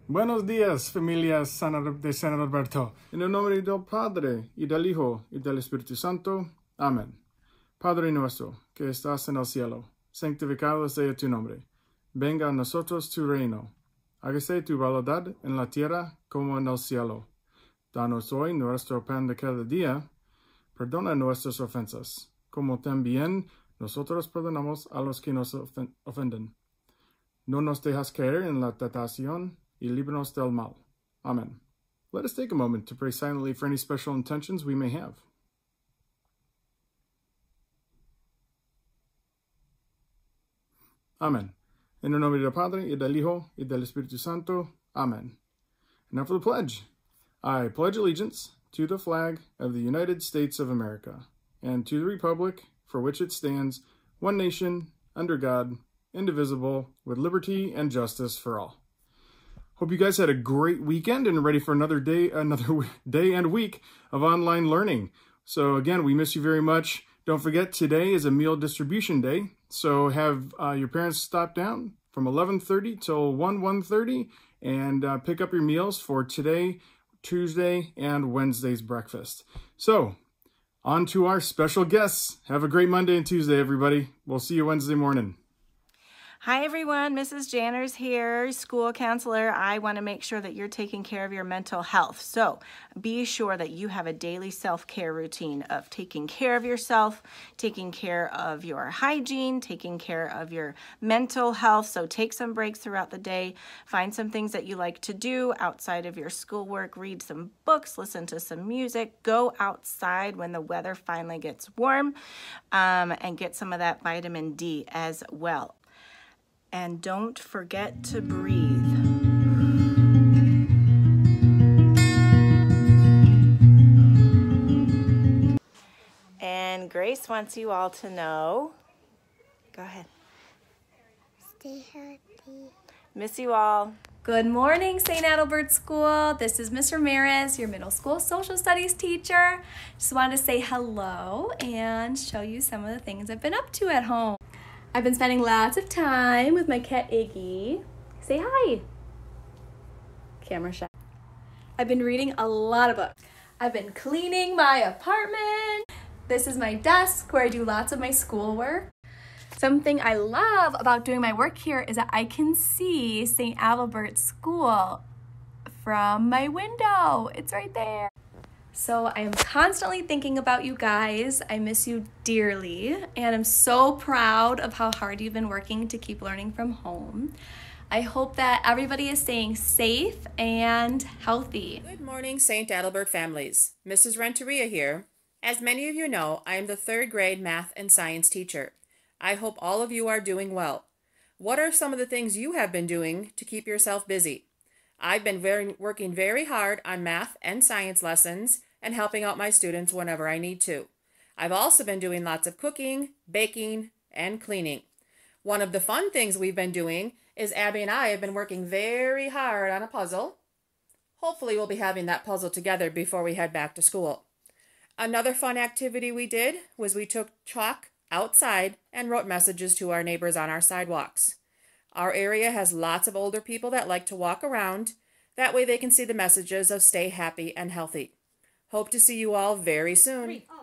Buenos días, familia de San Alberto. En el nombre del Padre, y del Hijo, y del Espíritu Santo. Amén. Padre nuestro, que estás en el cielo, santificado sea tu nombre. Venga a nosotros tu reino. Hágase tu voluntad en la tierra como en el cielo. Danos hoy nuestro pan de cada día. Perdona nuestras ofensas, como también nosotros perdonamos a los que nos ofenden. No nos dejas caer en la tentación, y líbranos del mal. Amen. Let us take a moment to pray silently for any special intentions we may have. Amen. En el nombre del Padre, y del Hijo, y del Espíritu Santo. Amen. And now for the pledge. I pledge allegiance to the flag of the United States of America, and to the republic for which it stands, one nation, under God, indivisible, with liberty and justice for all. Hope you guys had a great weekend and are ready for another day and week of online learning. So again, we miss you very much. Don't forget, today is a meal distribution day. So have your parents stop down from 11:30 till 1:30 and pick up your meals for today, Tuesday, and Wednesday's breakfast. So on to our special guests. Have a great Monday and Tuesday, everybody. We'll see you Wednesday morning. Hi everyone, Mrs. Janners here, school counselor. I want to make sure that you're taking care of your mental health. So be sure that you have a daily self-care routine of taking care of yourself, taking care of your hygiene, taking care of your mental health. So take some breaks throughout the day. Find some things that you like to do outside of your schoolwork. Read some books, listen to some music, go outside when the weather finally gets warm, and get some of that vitamin D as well. And don't forget to breathe. And Grace wants you all to know, go ahead. Stay healthy. Miss you all. Good morning, St. Adalbert School. This is Miss Ramirez, your middle school social studies teacher. Just wanted to say hello and show you some of the things I've been up to at home. I've been spending lots of time with my cat Iggy. Say hi. Camera shot. I've been reading a lot of books. I've been cleaning my apartment. This is my desk where I do lots of my schoolwork. Something I love about doing my work here is that I can see St. Adalbert School from my window. It's right there. So I am constantly thinking about you guys. I miss you dearly, and I'm so proud of how hard you've been working to keep learning from home. I hope that everybody is staying safe and healthy. Good morning, St. Adalbert families. Mrs. Renteria here. As many of you know, I am the 3rd grade math and science teacher. I hope all of you are doing well. What are some of the things you have been doing to keep yourself busy? I've been working very hard on math and science lessons and helping out my students whenever I need to. I've also been doing lots of cooking, baking, and cleaning. One of the fun things we've been doing is Abby and I have been working very hard on a puzzle. Hopefully we'll be having that puzzle together before we head back to school. Another fun activity we did was we took chalk outside and wrote messages to our neighbors on our sidewalks. Our area has lots of older people that like to walk around. That way they can see the messages of stay happy and healthy. Hope to see you all very soon.